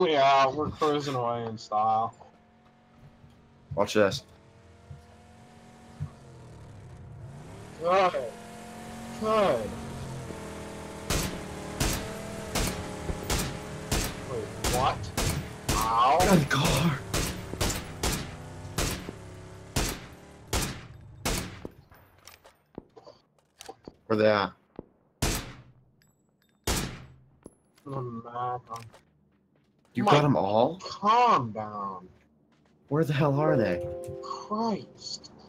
Yeah, we're cruising away in style. Watch this. Good. Good. Wait, what? Ow. Get out of the car. Where they at? You got them all? Calm down. Where the hell are they? Christ.